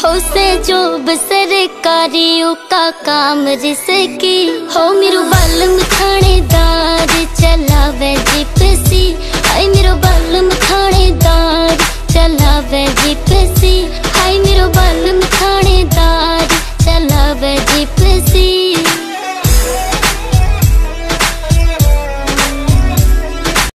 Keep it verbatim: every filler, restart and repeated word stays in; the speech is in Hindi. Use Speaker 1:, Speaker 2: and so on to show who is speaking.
Speaker 1: हो से जो सरकारी का काम रिसकी हो मेरो बालम थानेदार चलावे जिपसी। हाय मेरो बालम थानेदार चलावे जिपसी। हाय मेरो बालम थानेदार चलावे जिपसी।